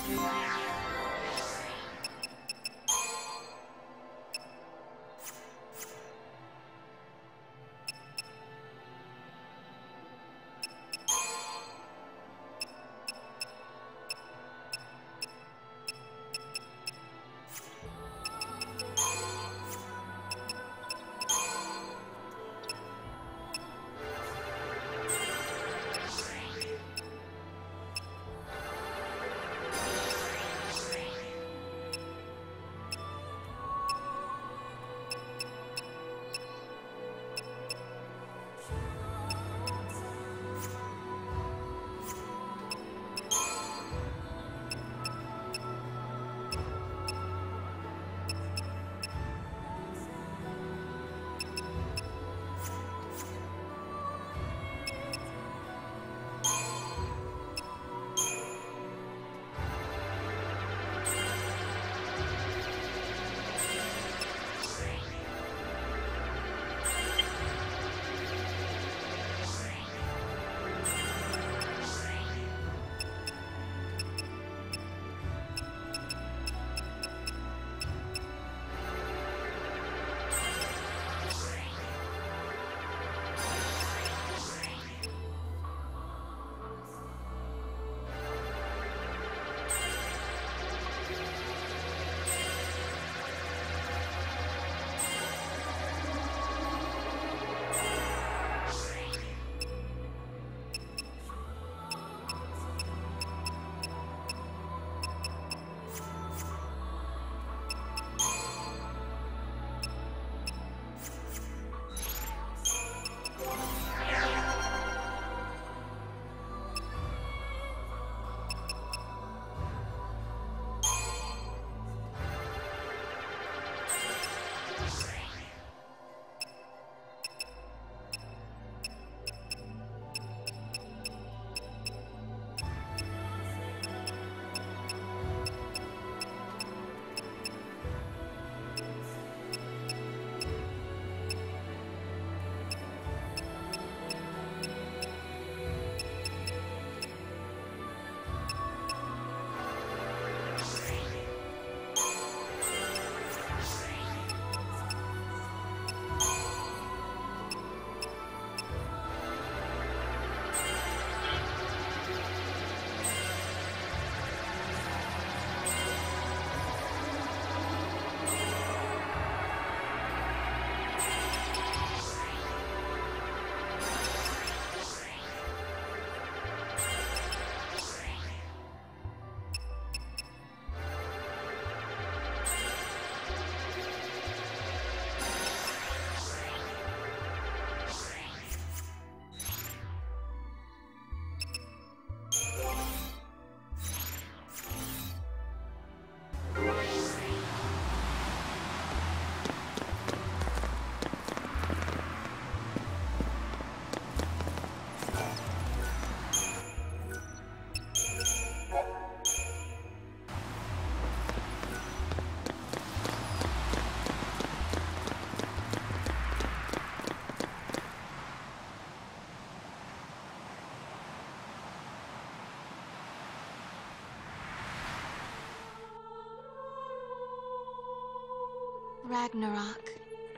Ragnarok.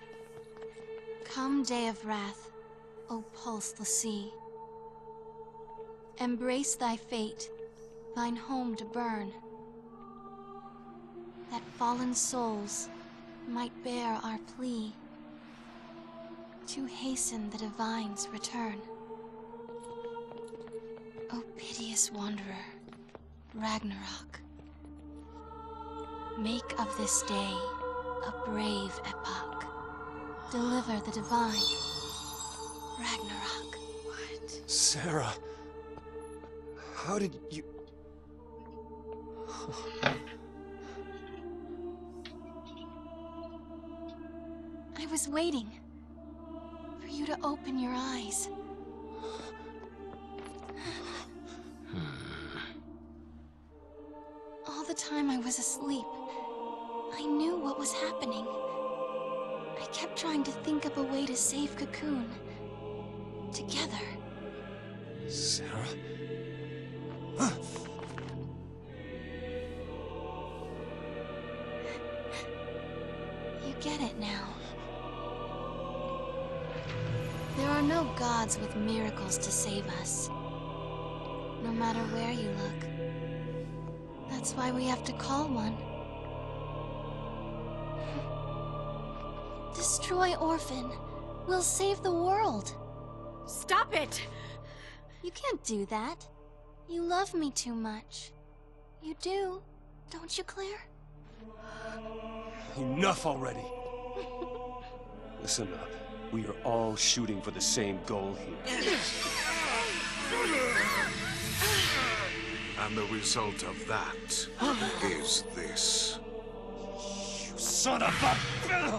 Come, day of wrath, O pulseless sea. Embrace thy fate, thine home to burn, that fallen souls might bear our plea to hasten the divine's return. O piteous wanderer, Ragnarok, make of this day a brave epoch. Deliver the divine, Ragnarok. What? Sarah, how did you... I was waiting for you to open your eyes. All the time I was asleep, I knew what was happening. I kept trying to think of a way to save Cocoon. Together. Sarah? get it now. There are no gods with miracles to save us. No matter where you look. That's why we have to call one. Destroy Orphan. We'll save the world. Stop it! You can't do that. You love me too much. You do, don't you, Claire? Enough already. Listen up. We are all shooting for the same goal here. And the result of that is this. You son of a...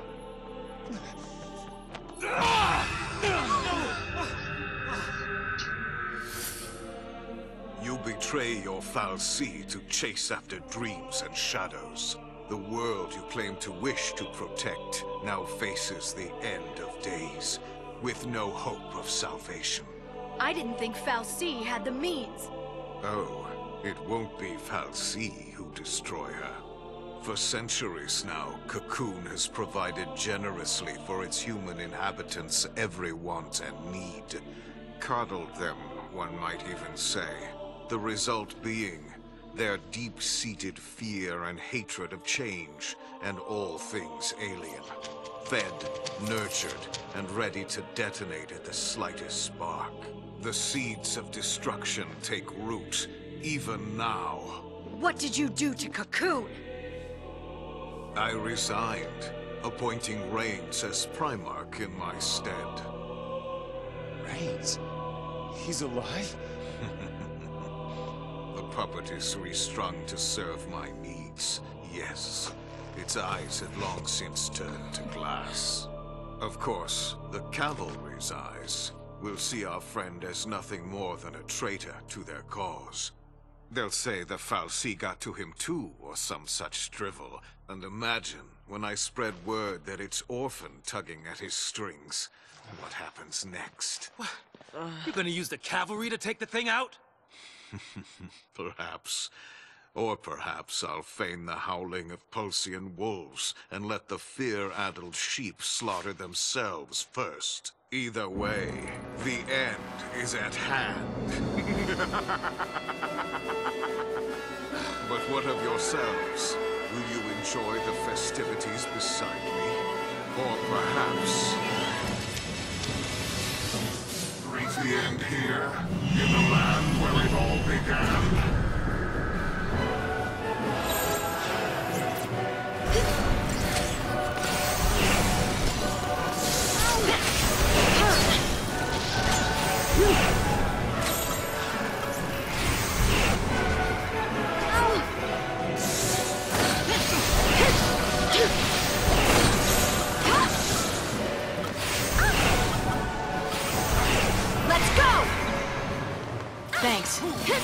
You betray your fal'Cie to chase after dreams and shadows. The world you claim to wish to protect now faces the end of days, with no hope of salvation. I didn't think fal'Cie had the means. Oh, it won't be fal'Cie who destroy her. For centuries now, Cocoon has provided generously for its human inhabitants every want and need. Coddled them, one might even say. The result being their deep-seated fear and hatred of change and all things alien. Fed, nurtured, and ready to detonate at the slightest spark. The seeds of destruction take root, even now. What did you do to Cocoon? I resigned, appointing Reigns as Primarch in my stead. Reigns? He's alive? The puppet is restrung to serve my needs, yes. Its eyes had long since turned to glass. Of course, the cavalry's eyes will see our friend as nothing more than a traitor to their cause. They'll say the fal'Cie got to him too, or some such drivel. And imagine, when I spread word that it's Orphan tugging at his strings, what happens next? You're gonna use the cavalry to take the thing out? Perhaps. Or perhaps I'll feign the howling of Pulsian wolves and let the fear-addled sheep slaughter themselves first. Either way, the end is at hand. But what of yourselves? Will you enjoy the festivities beside me? Or perhaps... Greet the end here, in the land where it all began. Thanks.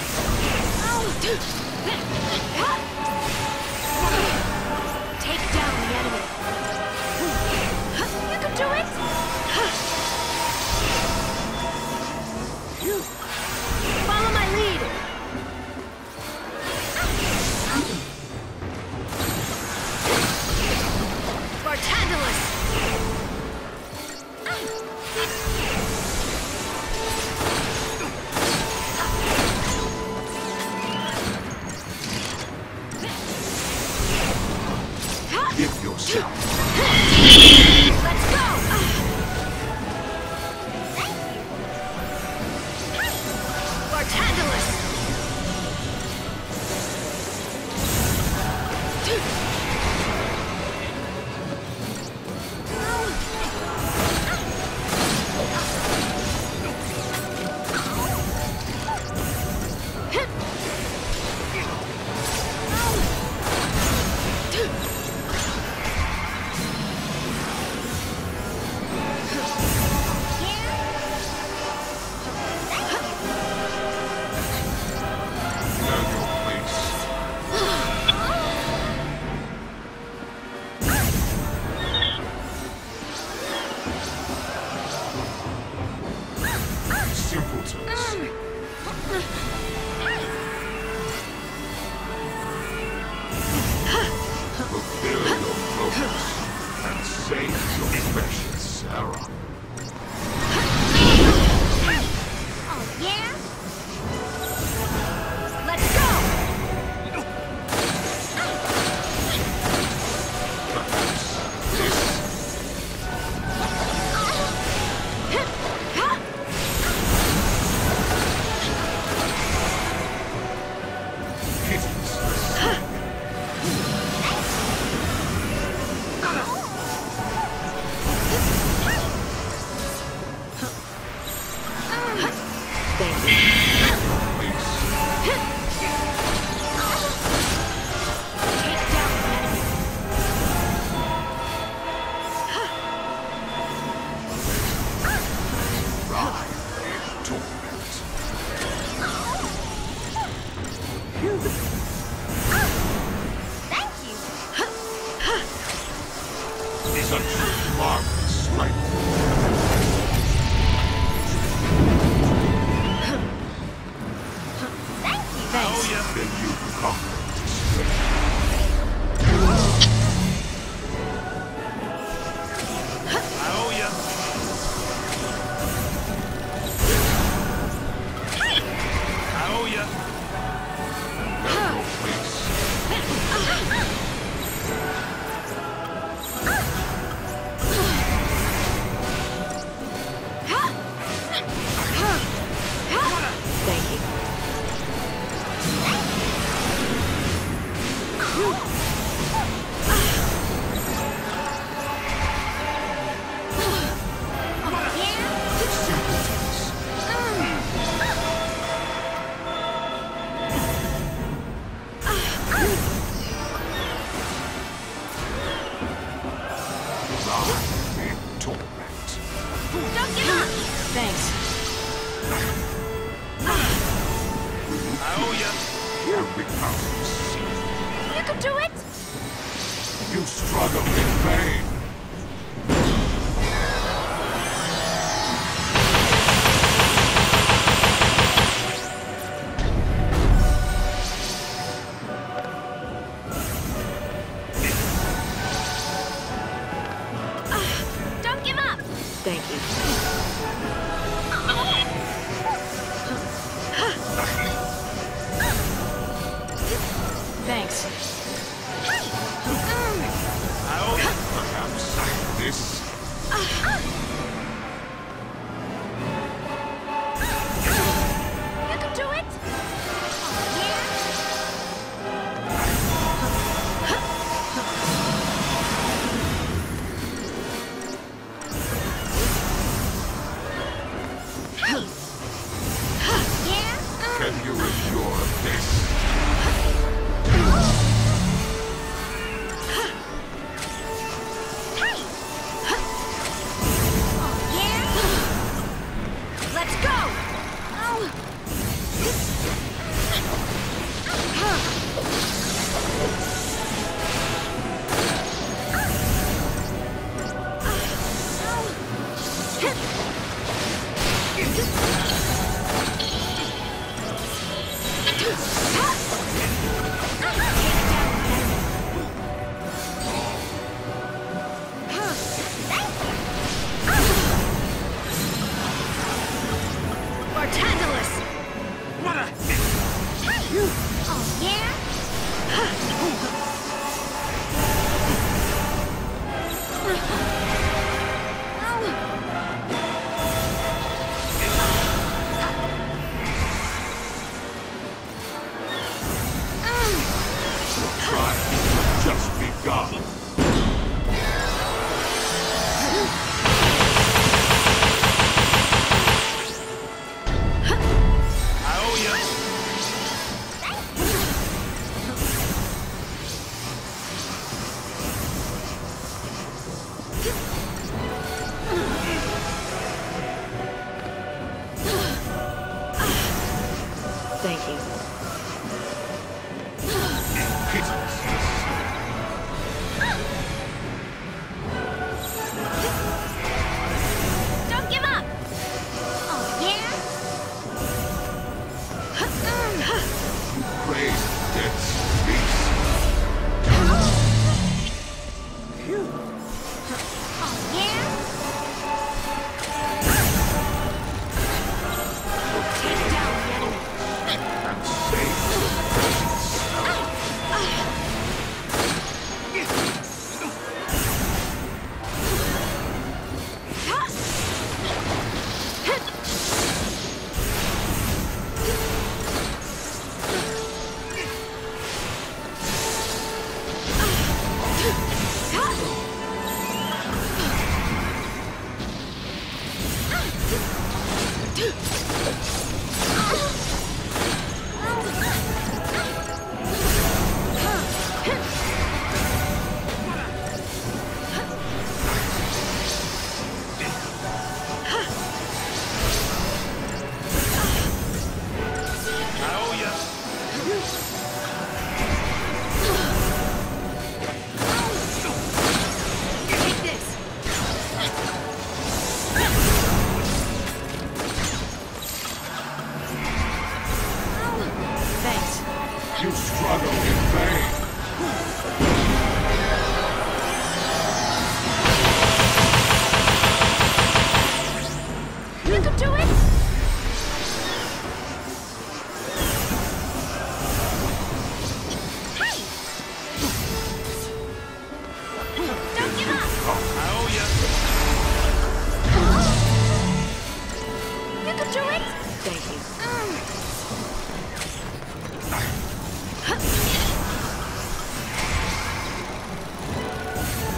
Take down the enemy. You can do it! Follow my lead! Bartandalus! Give yourself. Let's go! Bartandalus! precious Sarah. Oh, yeah? Let's go!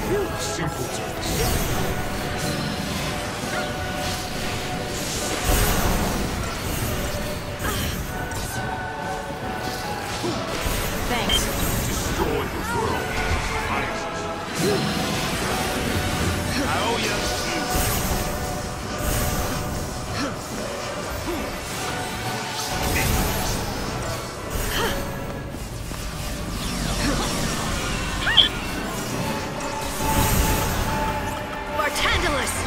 Thanks. Destroy the world. I owe you. Bartandalus!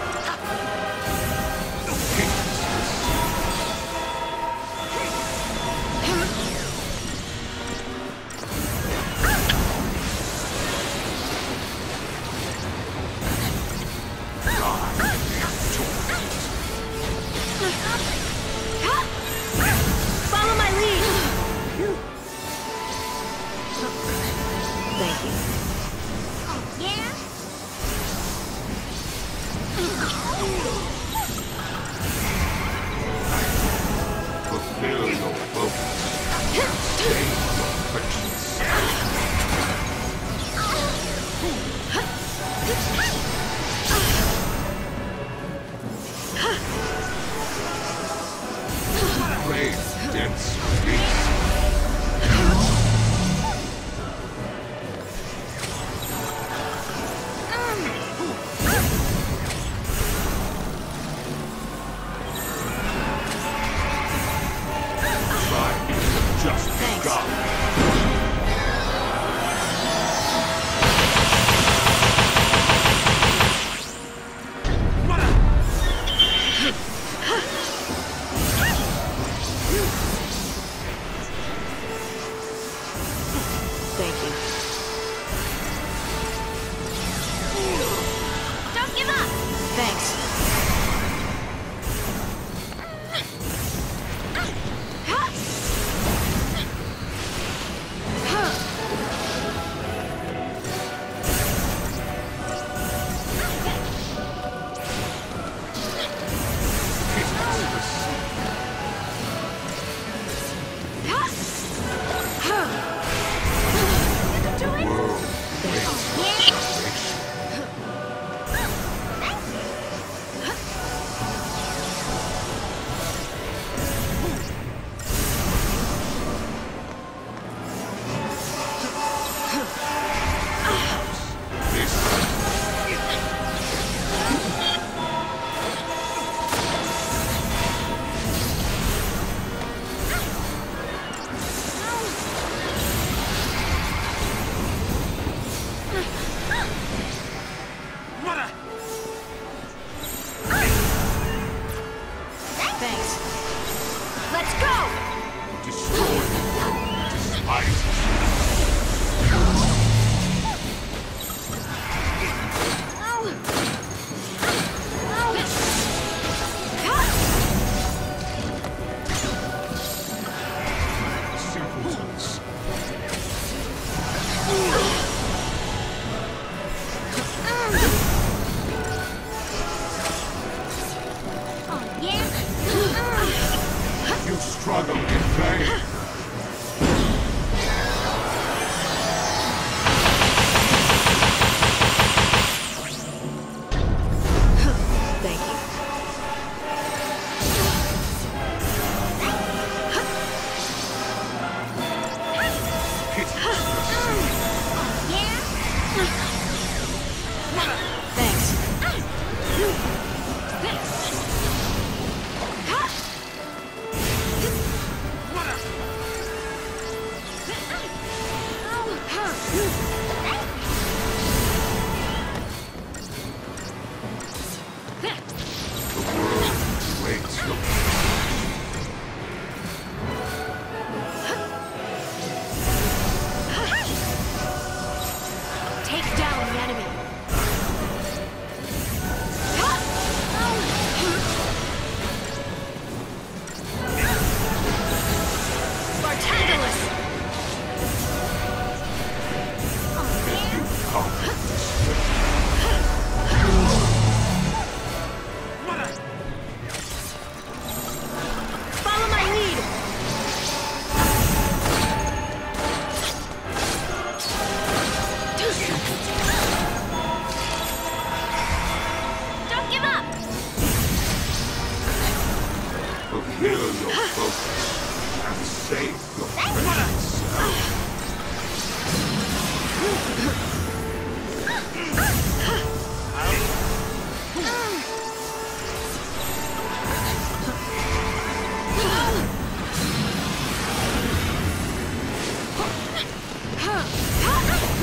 Follow my lead! Thank you. Oh, yeah? Fulfill your focus. Take your vengeance. Brave, dense beast.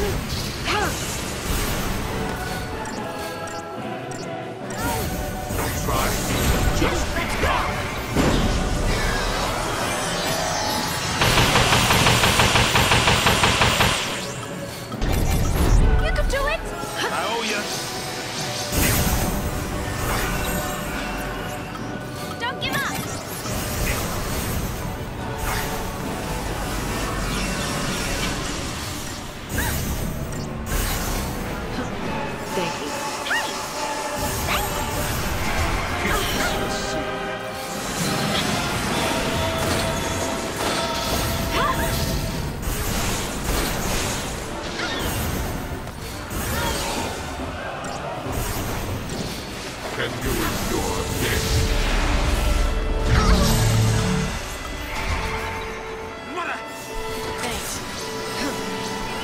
Try. Just begun. You can do it! I owe ya. Don't give up! Thank you. Can you endure this? Thanks.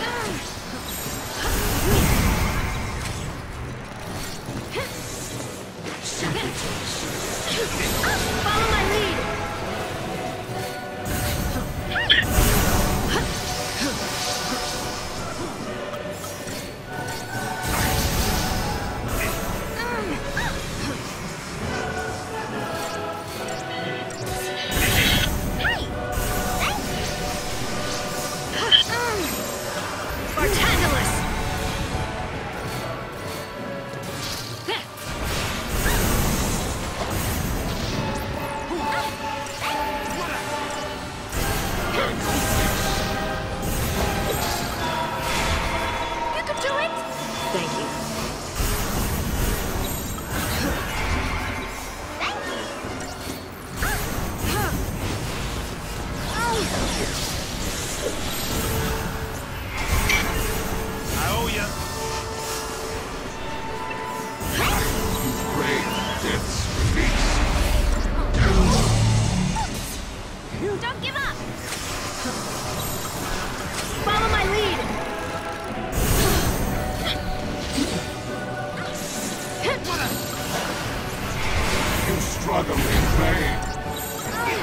Follow my lead! Spartandalus! You can do it! Thank you. I owe ya. Brave death's release. Don't give up! Follow my lead! You struggle in vain.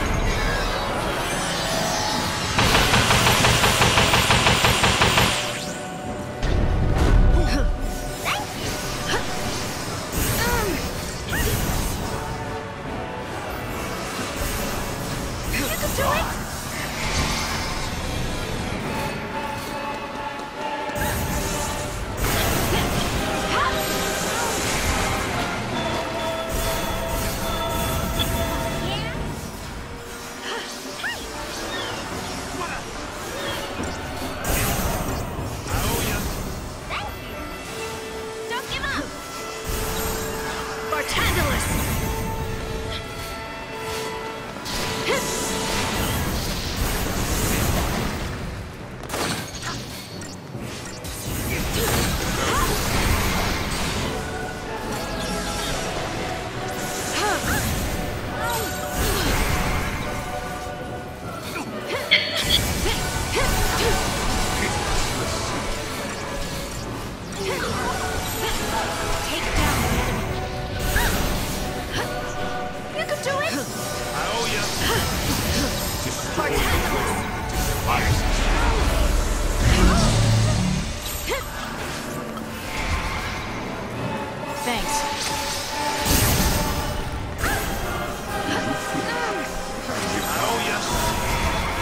You can do it! I owe ya. Don't give up! Spartandalus! Take down the enemy. You can do it! I owe ya. Spartandalus! Despise Thanks. I owe ya.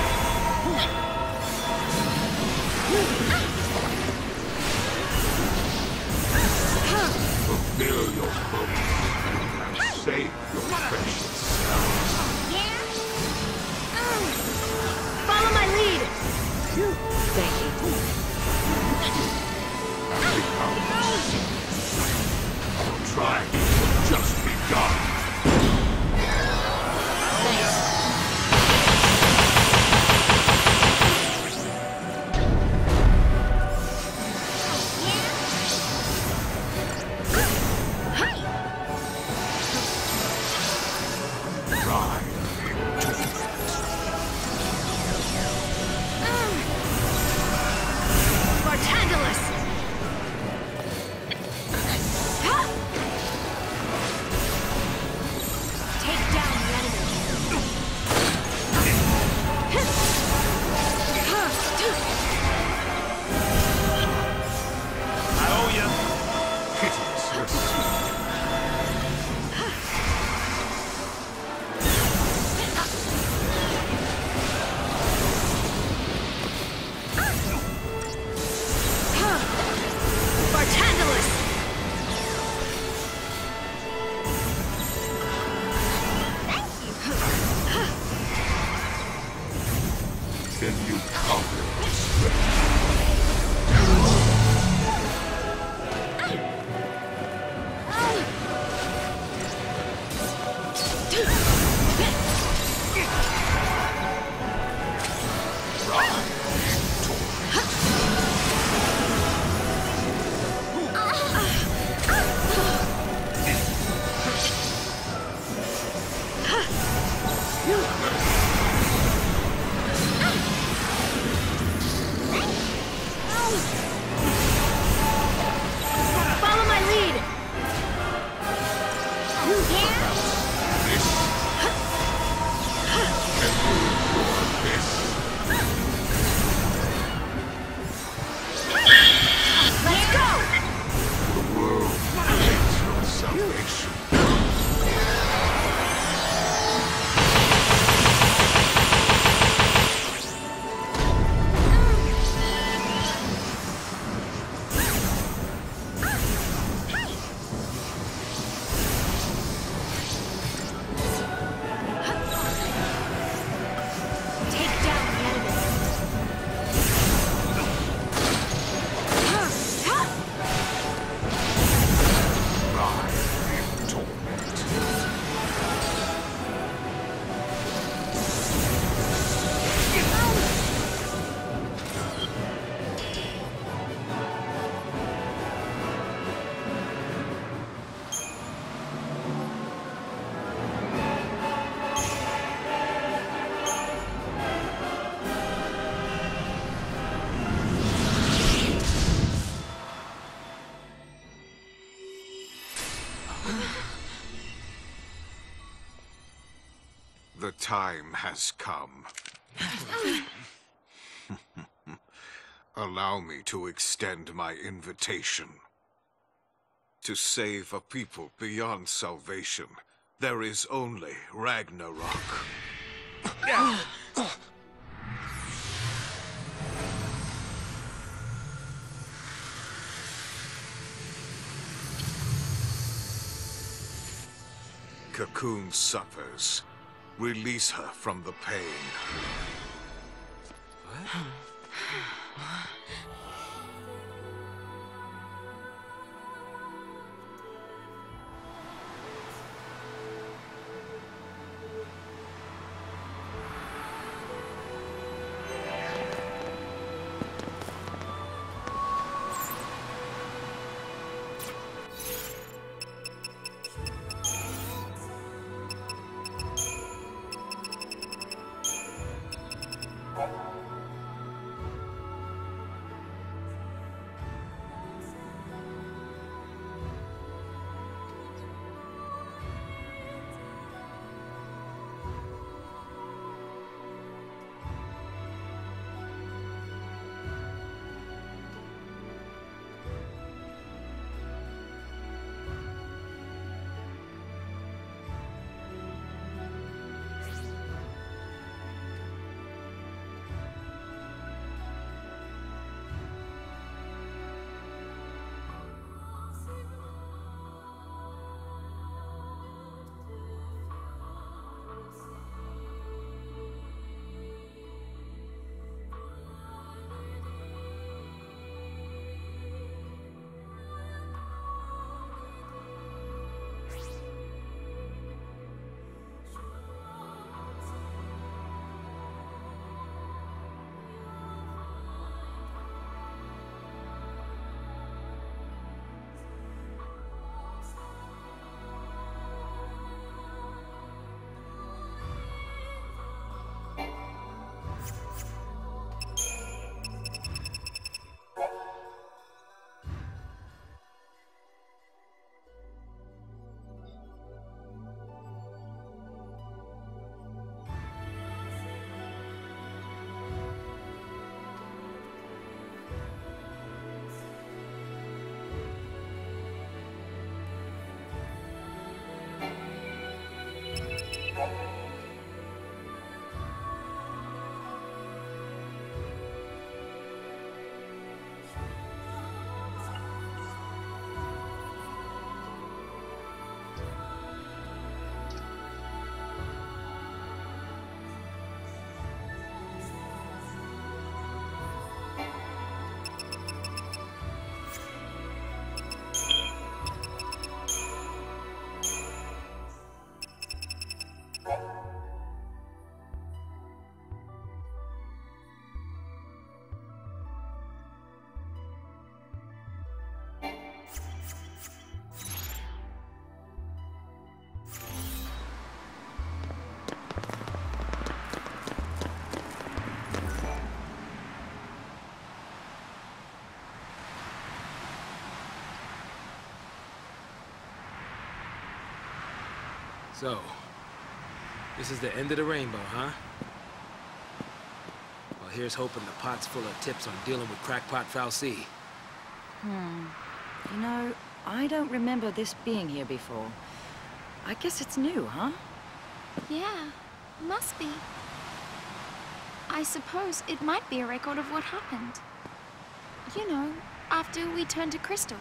fulfill your purpose and save your precious self. Yeah? Follow my lead! Thank you. Become sick. Our tribe has just begun. Thanks. Follow my lead! Let's go! The world needs your salvation. Take down the enemy. Lie in torment. The time has come. Allow me to extend my invitation. To save a people beyond salvation, there is only Ragnarok. Cocoon suffers. Release her from the pain. So, this is the end of the rainbow, huh? Well, here's hoping the pot's full of tips on dealing with crackpot Fal'Cie. You know, I don't remember this being here before. I guess it's new, huh? Yeah, must be. I suppose it might be a record of what happened. You know, after we turned to crystal.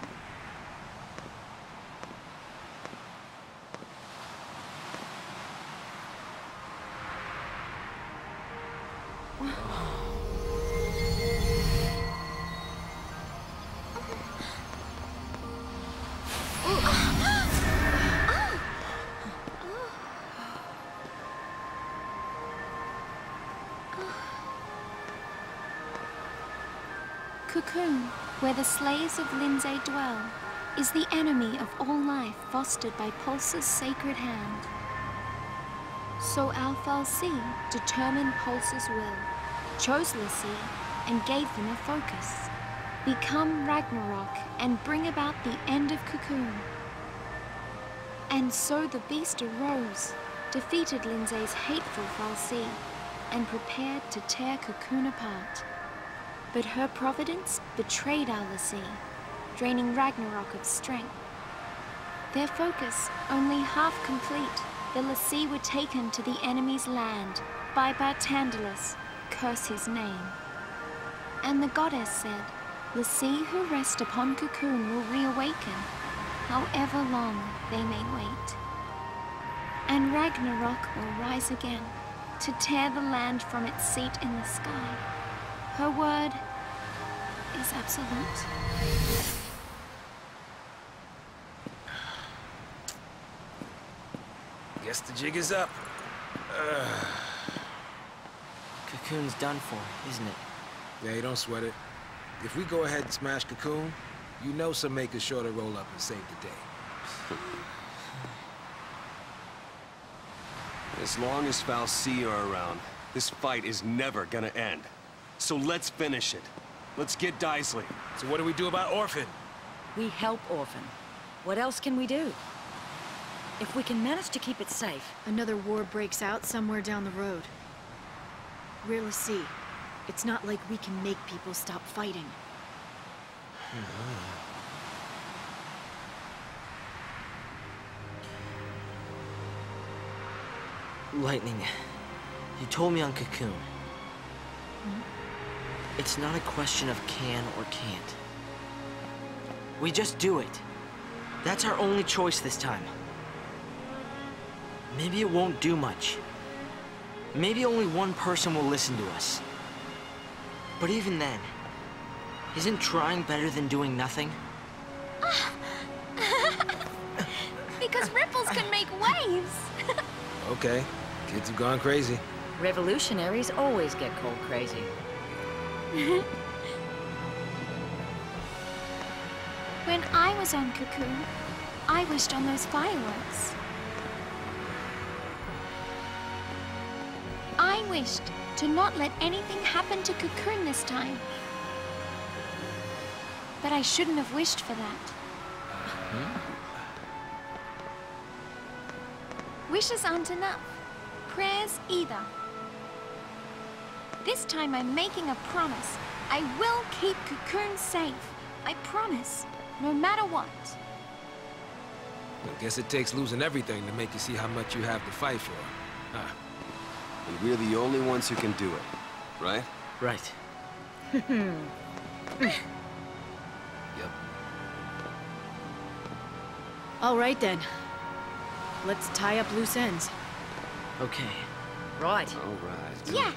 Cocoon, where the slaves of Lindsay dwell, is the enemy of all life fostered by Pulse's sacred hand. So our Fal'Cie determined Pulse's will, chose l'Cie, and gave them a focus. Become Ragnarok and bring about the end of Cocoon. And so the beast arose, defeated Lindsay's hateful Fal'Cie, and prepared to tear Cocoon apart. But her providence betrayed our l'Cie, draining Ragnarok of strength. Their focus only half complete, the l'Cie were taken to the enemy's land by Barthandelus, curse his name. And the goddess said, l'Cie who rest upon Cocoon will reawaken, however long they may wait. And Ragnarok will rise again, to tear the land from its seat in the sky. Her word is absolute. Guess the jig is up. Cocoon's done for, isn't it? Yeah, you don't sweat it. If we go ahead and smash Cocoon, you know some makers sure to roll up and save the day. As long as Fal'Cie are around, this fight is never gonna end. So let's finish it. Let's get Daisley. So what do we do about Orphan? We help Orphan. What else can we do? If we can manage to keep it safe. Another war breaks out somewhere down the road. We're l'Cie. It's not like we can make people stop fighting. Lightning, you told me on Cocoon. It's not a question of can or can't. We just do it. That's our only choice this time. Maybe it won't do much. Maybe only one person will listen to us. But even then, isn't trying better than doing nothing? Because ripples can make waves. Okay, kids have gone crazy. Revolutionaries always get cold crazy. When I was on Cocoon, I wished on those fireworks. I wished to not let anything happen to Cocoon this time. But I shouldn't have wished for that. Wishes aren't enough. Prayers either. This time I'm making a promise. I will keep Cocoon safe. I promise, no matter what. I guess it takes losing everything to make you see how much you have to fight for. Huh. And we're the only ones who can do it, right? Right. Yep. All right then. Let's tie up loose ends. Okay. Right. All right. Yeah.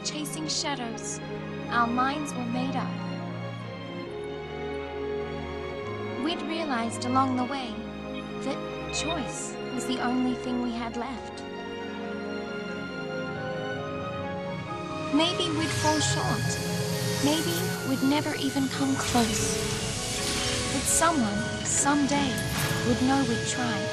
chasing shadows, our minds were made up. We'd realized along the way that choice was the only thing we had left. Maybe we'd fall short. Maybe we'd never even come close. But someone, someday, would know we'd tried.